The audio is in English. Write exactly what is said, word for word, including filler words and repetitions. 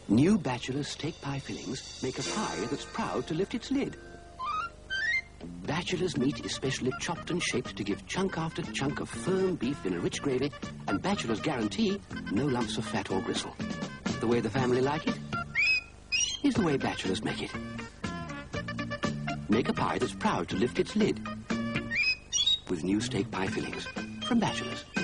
New Batchelors steak pie fillings make a pie that's proud to lift its lid. Batchelors meat is specially chopped and shaped to give chunk after chunk of firm beef in a rich gravy, and Batchelors guarantee no lumps of fat or gristle. The way the family like it is the way Batchelors make it. Make a pie that's proud to lift its lid with new steak pie fillings from Batchelors.